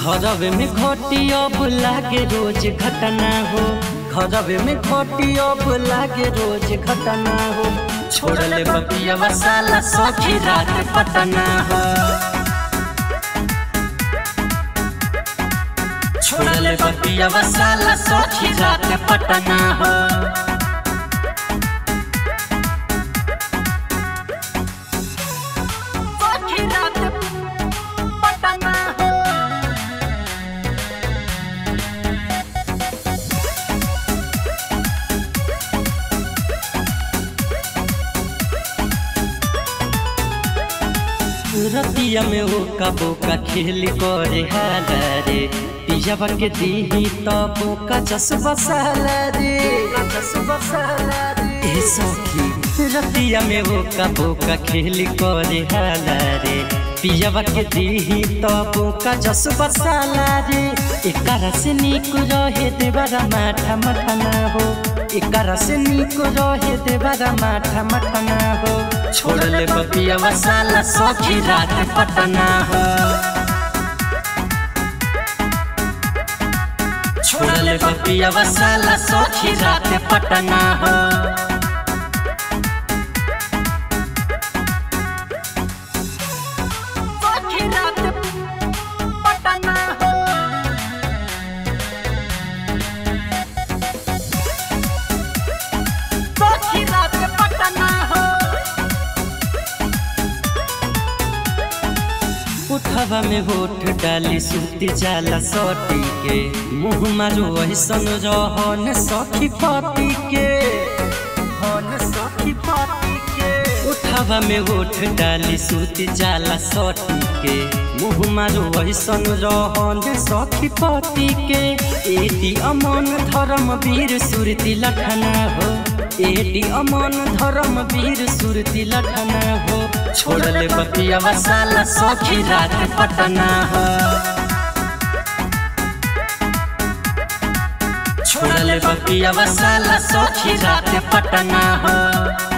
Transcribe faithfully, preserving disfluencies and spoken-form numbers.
घरवे में घटी अब लागे रोज घटना हो, घरवे में घटी अब लागे रोज घटना हो। छोड़ले बपिया वसाला सखी रात पटना हो, छोड़ले बपिया वसाला सखी रात पटना हो। रतिया में वो कबो का खेल करे हाला रे, पियावा के दीही तबो का जस बसाला रे, जस बसाला रे। ए सखी रतिया में वो कबो का खेल करे हाला रे, पियावा के दीही तबो का जस बसाला रे। एकरा से नीक रहे देवरा माठा मठना हो, एकरा से नीक रहे देवरा माठा मठना हो। छोड़ले बपिया वसाला सखी रात पटना हो, छोड़ले बपिया वसाला सखी रात पटना हो। उठवा में होठ डाली सुती जाला सटी के, मुँह मारो ऐसन रहन सखी पति के, हन सखी पति के। उठवा में होठ डाली सुती जाला सटी के, मुँह मारो ऐसन रहन सखी पति के। एटी अमन धर्म वीर सुरती लखना हो, एटी अमन धर्म वीर सुरती लखना हो। छोड़ले बपिया वसाला सखी रात पटना हो, छोड़ले बपिया वसाला सखी रात पटना हो।